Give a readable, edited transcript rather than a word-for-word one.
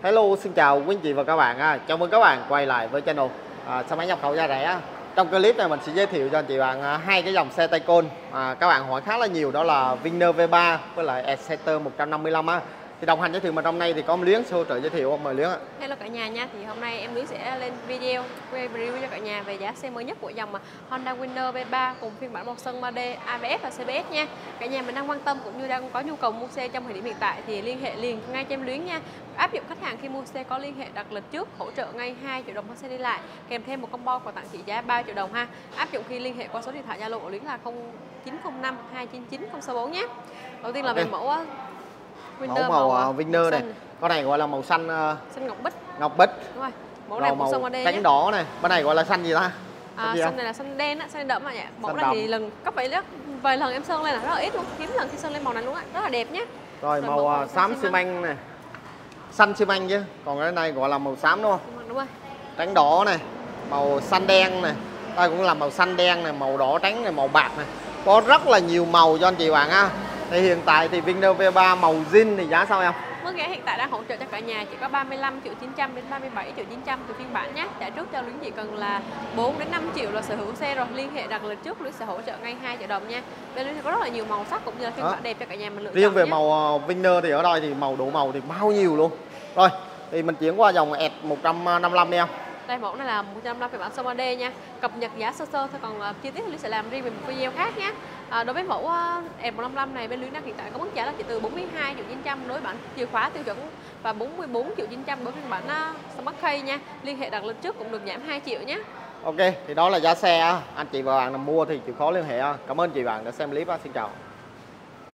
Hello, xin chào quý anh chị và các bạn. Chào mừng các bạn quay lại với channel xe máy nhập khẩu giá rẻ. Trong clip này mình sẽ giới thiệu cho anh chị bạn hai cái dòng xe tay côn các bạn hỏi khá là nhiều, đó là Winner V3 với lại Exciter 155 á. Thì đồng hành giới thiệu mình hôm nay thì có Luyến sẽ hỗ trợ giới thiệu không, mời Luyến ạ. Hello cả nhà nha, thì hôm nay em Luyến sẽ lên video review cho cả nhà về giá xe mới nhất của dòng Honda Winner V3 cùng phiên bản màu sơn 3D, ABS và CBS nha. Cả nhà mình đang quan tâm cũng như đang có nhu cầu mua xe trong thời điểm hiện tại thì liên hệ liền ngay cho em Luyến nha. Áp dụng khách hàng khi mua xe có liên hệ đặt lịch trước, hỗ trợ ngay 2 triệu đồng mua xe đi lại, kèm thêm một combo quà tặng trị giá 3 triệu đồng ha. Áp dụng khi liên hệ qua số điện thoại Zalo của Luyến là 0905 299 064 nhé. Đầu tiên là về mẫu Winner màu Winner này. Con này gọi là màu xanh xanh ngọc bích. Ngọc bích. Đúng rồi. Mẫu này màu sơn 3D cánh đỏ này. Bên này gọi là xanh gì ta? Xanh này là xanh đen á, xanh đậm mà nhỉ. Mẫu này thì cấp vài lần em sơn lên là rất là ít luôn, hiếm lần khi sơn lên màu này luôn á, rất là đẹp nhé. Rồi màu xám xi măng này. Xanh xi măng chứ. Còn cái này gọi là màu xám đúng không? Đúng rồi. Trắng đỏ này, màu xanh đen này. Đây cũng là màu xanh đen này, màu đỏ trắng này, màu bạc này. Có rất là nhiều màu cho anh chị bạn ha. Thì hiện tại thì Winner V3 màu zin thì giá sao em? Mức giá hiện tại đang hỗ trợ cho cả nhà chỉ có 35 triệu 900 đến 37 triệu 900 từ phiên bản nhé. Trả trước cho Luyến chỉ cần là 4 đến 5 triệu là sở hữu xe rồi. Liên hệ đặt lịch trước Luyến sẽ hỗ trợ ngay 2 triệu đồng nha. Bên Luyến có rất là nhiều màu sắc cũng như là phiên bản đẹp cho cả nhà mình lựa chọn. Riêng về màu Winner thì ở đây thì đủ màu thì bao nhiêu luôn. Rồi thì mình chuyển qua dòng S 155 đi em. Đây mẫu này là 155 phiên bản sơn 3D nha. Cập nhật giá sơ sơ thôi, còn chi tiết Luyến sẽ làm riêng về một video khác nhé. Đối với mẫu S155 này bên Luyến đang hiện tại có mức giá là chỉ từ 42 triệu 900 đối bản chìa khóa tiêu chuẩn và 44 triệu 900 đối phiên bản Smart Key nha. Liên hệ đặt lịch trước cũng được giảm 2 triệu nhé. Ok, thì đó là giá xe. Anh chị và bạn nào mua thì chịu khó liên hệ. Cảm ơn chị bạn đã xem clip. Xin chào.